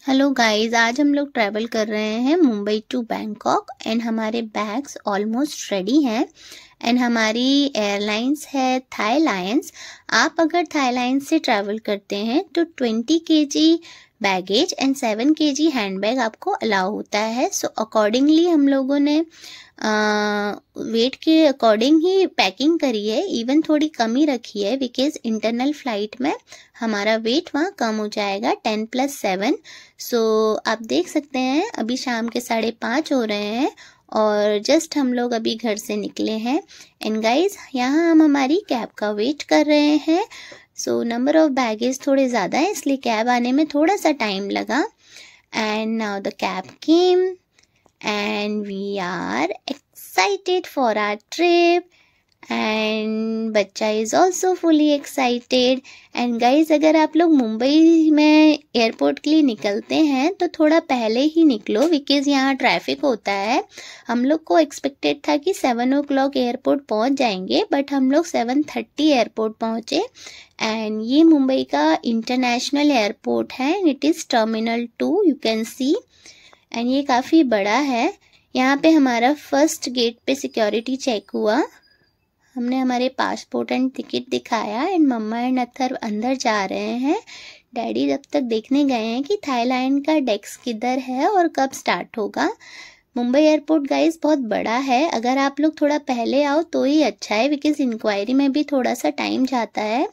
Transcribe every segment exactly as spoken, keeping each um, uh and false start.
Hello guys, आज हम लोग ट्रैवल कर रहे हैं मुंबई टू बैंकॉक एंड हमारे बैग्स ऑलमोस्ट रेडी हैं एंड हमारी एयरलाइंस है थाई लायंस। आप अगर थाई लायंस से ट्रैवल करते हैं तो twenty KG baggage and seven KG handbag आपको अलाउ होता है। सो अकॉर्डिंगली हम लोगों ने वेट के अकॉर्डिंग ही पैकिंग करी है, इवन थोड़ी कम ही रखी है बिकॉज इंटरनल फ्लाइट में हमारा वेट वहाँ कम हो जाएगा टेन प्लस सेवन। सो आप देख सकते हैं अभी शाम के साढ़े पाँच हो रहे हैं और जस्ट हम लोग अभी घर से निकले हैं एंड गाइज यहाँ हम हमारी कैब का वेट कर रहे हैं। सो नंबर ऑफ बैगेज थोड़े ज़्यादा है इसलिए कैब आने में थोड़ा सा टाइम लगा and now the cab came and we are excited for our trip and बच्चा is also fully excited and guys अगर आप लोग मुंबई में एयरपोर्ट के लिए निकलते हैं तो थोड़ा पहले ही निकलो बिकॉज यहाँ ट्रैफिक होता है। हम लोग को एक्सपेक्टेड था कि सेवन ओ क्लॉक एयरपोर्ट पहुँच जाएंगे बट हम लोग सेवन थर्टी एयरपोर्ट पहुँचे एंड ये मुंबई का इंटरनेशनल एयरपोर्ट है and it is terminal two, you can see and ये काफ़ी बड़ा है। यहाँ पे हमारा फर्स्ट गेट पे सिक्योरिटी चेक हुआ, हमने हमारे पासपोर्ट एंड टिकट दिखाया एंड मम्मा एंड अथर अंदर जा रहे हैं। डैडी जब तक देखने गए हैं कि थाईलैंड का डेस्क किधर है और कब स्टार्ट होगा। मुंबई एयरपोर्ट गाइस बहुत बड़ा है, अगर आप लोग थोड़ा पहले आओ तो ही अच्छा है बिकॉज इंक्वायरी में भी थोड़ा सा टाइम जाता है।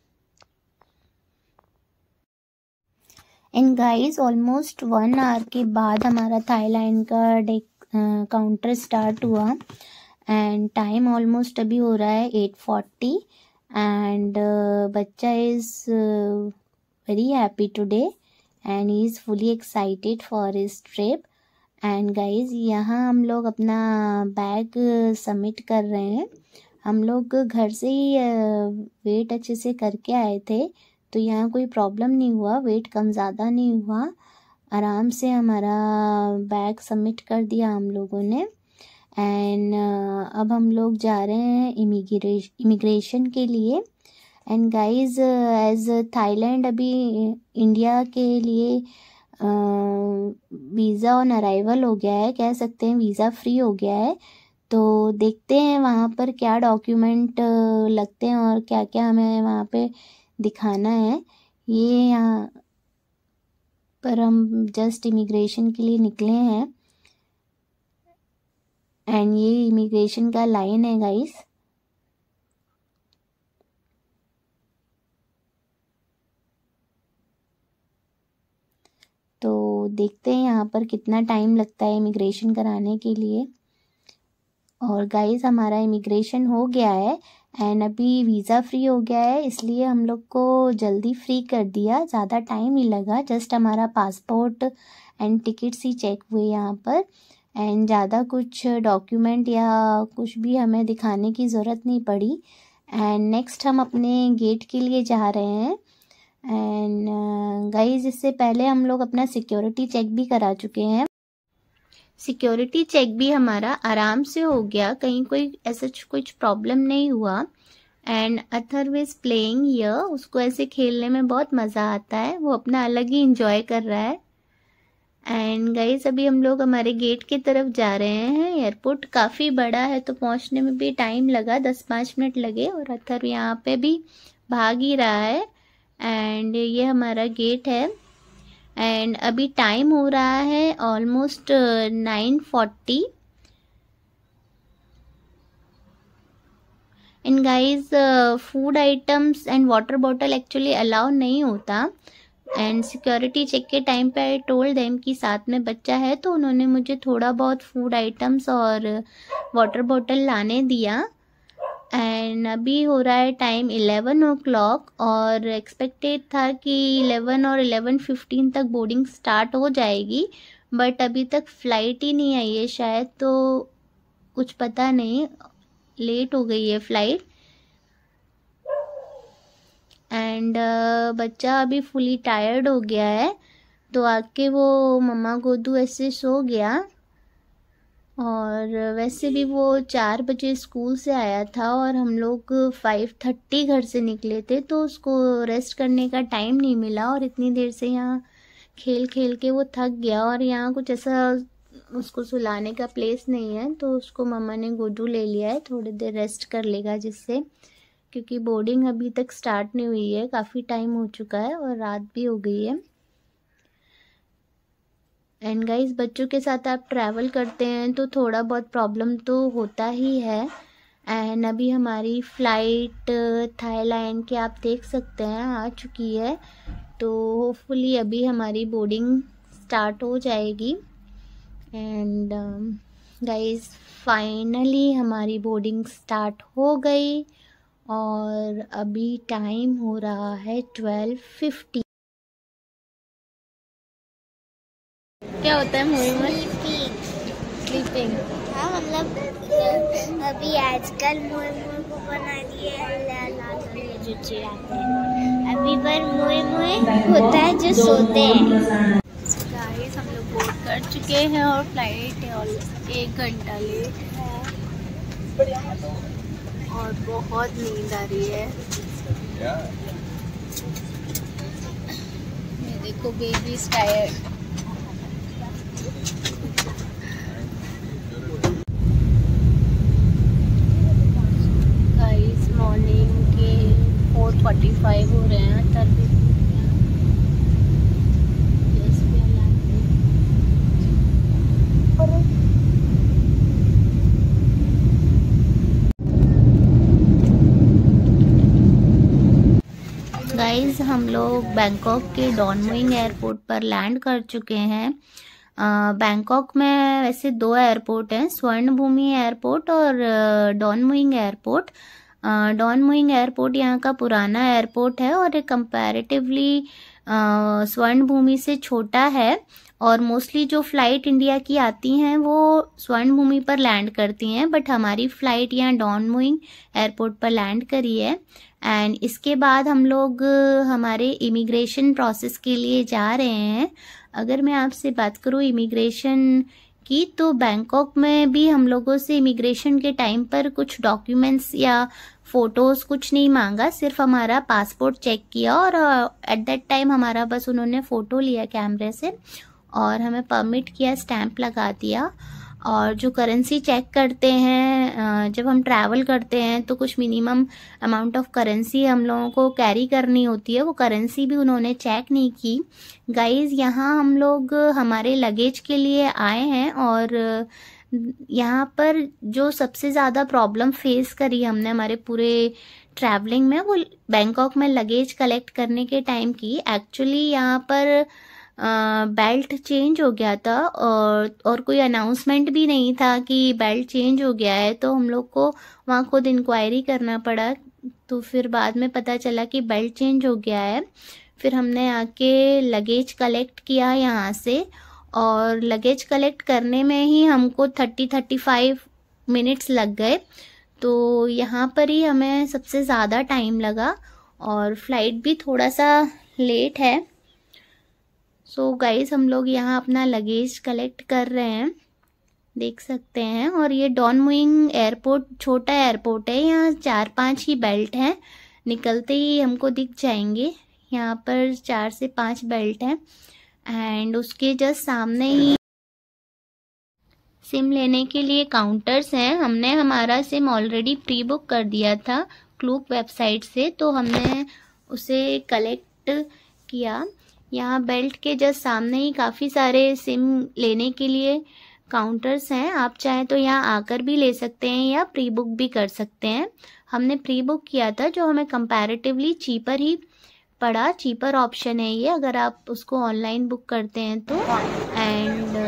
And guys almost one hour के बाद हमारा थाईलैंड का डेक काउंटर स्टार्ट हुआ एंड टाइम ऑलमोस्ट अभी हो रहा है एट फोर्टी एंड बच्चा is very happy today and he is fully excited for his trip. And guys यहाँ हम लोग अपना बैग सबमिट कर रहे हैं। हम लोग घर से ही वेट अच्छे से करके आए थे तो यहाँ कोई प्रॉब्लम नहीं हुआ, वेट कम ज़्यादा नहीं हुआ, आराम से हमारा बैग सबमिट कर दिया हम लोगों ने। एंड uh, अब हम लोग जा रहे हैं इमिग्रेशन इमिग्रेशन के लिए। एंड गाइस एज थाईलैंड अभी इंडिया के लिए वीज़ा ऑन अराइवल हो गया है, कह सकते हैं वीज़ा फ्री हो गया है। तो देखते हैं वहाँ पर क्या डॉक्यूमेंट uh, लगते हैं और क्या क्या हमें वहाँ पे दिखाना है। ये यहाँ पर हम जस्ट इमिग्रेशन के लिए निकले हैं एंड ये इमिग्रेशन का लाइन है गाइस। तो देखते हैं यहाँ पर कितना टाइम लगता है इमिग्रेशन कराने के लिए। और गाइस हमारा इमिग्रेशन हो गया है एंड अभी वीज़ा फ्री हो गया है इसलिए हम लोग को जल्दी फ्री कर दिया, ज़्यादा टाइम नहीं लगा, जस्ट हमारा पासपोर्ट एंड टिकट्स ही चेक हुए यहाँ पर एंड ज़्यादा कुछ डॉक्यूमेंट या कुछ भी हमें दिखाने की ज़रूरत नहीं पड़ी। एंड नेक्स्ट हम अपने गेट के लिए जा रहे हैं एंड गाइस इससे पहले हम लोग अपना सिक्योरिटी चेक भी करा चुके हैं। सिक्योरिटी चेक भी हमारा आराम से हो गया, कहीं कोई ऐसा कुछ प्रॉब्लम नहीं हुआ and Atharv is playing here, उसको ऐसे खेलने में बहुत मज़ा आता है, वो अपना अलग ही इंजॉय कर रहा है। एंड गाइस अभी हम लोग हमारे गेट की तरफ जा रहे हैं। एयरपोर्ट काफ़ी बड़ा है तो पहुंचने में भी टाइम लगा, दस पाँच मिनट लगे और अथर्व यहाँ पे भी भाग ही रहा है एंड ये हमारा गेट है एंड अभी टाइम हो रहा है almost nine forty. And guys food items and water bottle actually allow नहीं होता एंड सिक्योरिटी चेक के टाइम पे आई टोल्ड देम कि साथ में बच्चा है तो उन्होंने मुझे थोड़ा बहुत फूड आइटम्स और वाटर बॉटल लाने दिया। एंड अभी हो रहा है टाइम इलेवन ओ क्लॉक और एक्सपेक्टेड था कि इलेवन और इलेवन फिफ्टीन तक बोर्डिंग स्टार्ट हो जाएगी बट अभी तक फ़्लाइट ही नहीं आई है शायद, तो कुछ पता नहीं, लेट हो गई है फ़्लाइट। एंड uh, बच्चा अभी फुली टायर्ड हो गया है तो आके वो मम्मा गोदू ऐसे सो गया और वैसे भी वो चार बजे स्कूल से आया था और हम लोग फाइव थर्टी घर से निकले थे तो उसको रेस्ट करने का टाइम नहीं मिला और इतनी देर से यहाँ खेल खेल के वो थक गया और यहाँ कुछ ऐसा उसको सुलाने का प्लेस नहीं है, तो उसको मम्मा ने गोदू ले लिया है, थोड़ी देर रेस्ट कर लेगा जिससे, क्योंकि बोर्डिंग अभी तक स्टार्ट नहीं हुई है, काफ़ी टाइम हो चुका है और रात भी हो गई है। एंड गाइस, बच्चों के साथ आप ट्रैवल करते हैं तो थोड़ा बहुत प्रॉब्लम तो होता ही है। एंड अभी हमारी फ़्लाइट थाईलैंड की आप देख सकते हैं आ चुकी है, तो होपफुली अभी हमारी बोर्डिंग स्टार्ट हो जाएगी। एंड गाइस, फाइनली हमारी बोर्डिंग स्टार्ट हो गई और अभी टाइम हो रहा है ट्वेल्व फिफ्टी। क्या होता है मूवी में? स्लीपिंग। हाँ, मतलब अभी आजकल मोए मोए को बना दिए जो चिढ़ाते हैं, अभी पर मोए मोए होता है जो सोते हैं। गाइस, हम लोग बोर्ड कर चुके हैं और फ्लाइट और एक घंटा लेट है और बहुत नींद आ रही है। ये देखो, बेबी टायर्ड। गाइस, मॉर्निंग के फोर फोर्टी फाइव हो रहे हैं तभी गाइस, हम लोग बैंकॉक के डॉन मुइंग एयरपोर्ट पर लैंड कर चुके हैं। बैंकॉक में वैसे दो एयरपोर्ट हैं, स्वर्ण भूमि एयरपोर्ट और Don Mueang airport. Don Mueang airport यहाँ का पुराना एयरपोर्ट है और कंपैरेटिवली स्वर्ण भूमि से छोटा है और मोस्टली जो फ़्लाइट इंडिया की आती हैं वो स्वर्ण भूमि पर लैंड करती हैं, बट हमारी फ़्लाइट यहाँ डॉन मुइंग एयरपोर्ट पर लैंड करी है। एंड इसके बाद हम लोग हमारे इमिग्रेशन प्रोसेस के लिए जा रहे हैं। अगर मैं आपसे बात करूँ इमिग्रेशन की, तो बैंकॉक में भी हम लोगों से इमिग्रेशन के टाइम पर कुछ डॉक्यूमेंट्स या फ़ोटोज़ कुछ नहीं मांगा, सिर्फ हमारा पासपोर्ट चेक किया और एट दैट टाइम हमारा बस उन्होंने फ़ोटो लिया कैमरे से और हमें परमिट किया, स्टैंप लगा दिया। और जो करेंसी चेक करते हैं जब हम ट्रैवल करते हैं तो कुछ मिनिमम अमाउंट ऑफ करेंसी हम लोगों को कैरी करनी होती है, वो करेंसी भी उन्होंने चेक नहीं की। गाइस, यहाँ हम लोग हमारे लगेज के लिए आए हैं और यहाँ पर जो सबसे ज़्यादा प्रॉब्लम फेस करी हमने हमारे पूरे ट्रैवलिंग में, वो बैंकॉक में लगेज कलेक्ट करने के टाइम की। एक्चुअली यहाँ पर बेल्ट uh, चेंज हो गया था और और कोई अनाउंसमेंट भी नहीं था कि बेल्ट चेंज हो गया है, तो हम लोग को वहाँ खुद इंक्वायरी करना पड़ा। तो फिर बाद में पता चला कि बेल्ट चेंज हो गया है। फिर हमने आके लगेज कलेक्ट किया यहाँ से और लगेज कलेक्ट करने में ही हमको थर्टी थर्टी फाइव मिनट्स लग गए, तो यहाँ पर ही हमें सबसे ज़्यादा टाइम लगा और फ्लाइट भी थोड़ा सा लेट है। सो so गाइस, हम लोग यहाँ अपना लगेज कलेक्ट कर रहे हैं, देख सकते हैं। और ये डॉन मुइंग एयरपोर्ट छोटा एयरपोर्ट है, यहाँ चार पांच ही बेल्ट हैं, निकलते ही हमको दिख जाएंगे। यहाँ पर चार से पांच बेल्ट हैं एंड उसके जस्ट सामने ही सिम लेने के लिए काउंटर्स हैं। हमने हमारा सिम ऑलरेडी प्री बुक कर दिया था क्लूक वेबसाइट से, तो हमने उसे कलेक्ट किया। यहाँ बेल्ट के जस्ट सामने ही काफ़ी सारे सिम लेने के लिए काउंटर्स हैं, आप चाहें तो यहाँ आकर भी ले सकते हैं या प्री बुक भी कर सकते हैं। हमने प्री बुक किया था जो हमें कंपैरेटिवली चीपर ही पड़ा, चीपर ऑप्शन है ये अगर आप उसको ऑनलाइन बुक करते हैं तो। And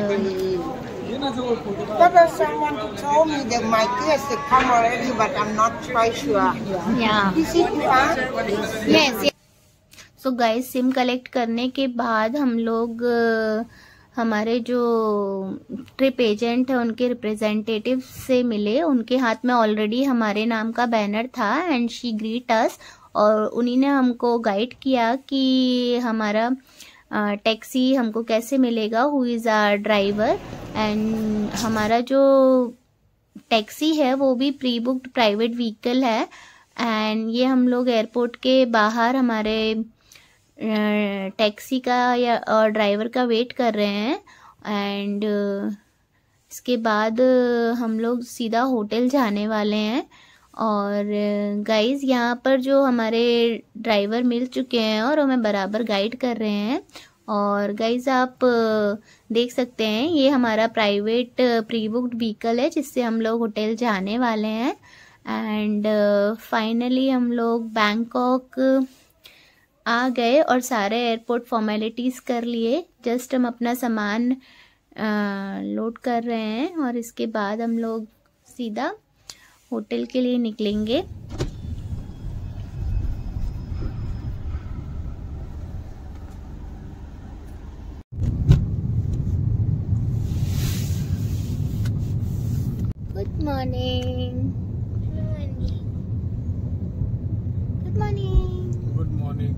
so guys, SIM collect करने के बाद हम लोग हमारे जो ट्रिप एजेंट है उनके रिप्रेजेंटेटिव से मिले। उनके हाथ में ऑलरेडी हमारे नाम का बैनर था एंड शी ग्रीट अस, और उन्हीं ने हमको गाइड किया कि हमारा टैक्सी हमको कैसे मिलेगा, who is our driver. And हमारा जो टैक्सी है वो भी प्री बुक्ड प्राइवेट व्हीकल है एंड ये हम लोग एयरपोर्ट के बाहर हमारे टैक्सी का या और ड्राइवर का वेट कर रहे हैं। एंड इसके बाद हम लोग सीधा होटल जाने वाले हैं। और गाइज़ यहाँ पर जो हमारे ड्राइवर मिल चुके हैं और हमें बराबर गाइड कर रहे हैं। और गाइज़ आप देख सकते हैं ये हमारा प्राइवेट प्री बुक्ड व्हीकल है जिससे हम लोग होटल जाने वाले हैं। एंड फाइनली हम लोग बैंकॉक आ गए और सारे एयरपोर्ट फॉर्मेलिटीज़ कर लिए। जस्ट हम अपना सामान लोड कर रहे हैं और इसके बाद हम लोग सीधा होटल के लिए निकलेंगे। Good morning. Good morning. Good morning.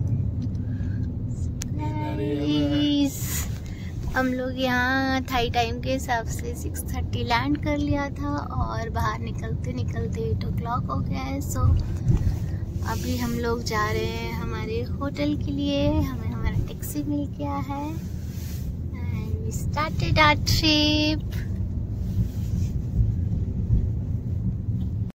हम लोग यहाँ थाई टाइम के हिसाब से सिक्स थर्टी लैंड कर लिया था और बाहर निकलते निकलते एट ओ क्लॉक हो गया है। सो अभी हम लोग जा रहे हैं हमारे होटल के लिए। हमें हमारा टैक्सी मिल गया है and we started our trip.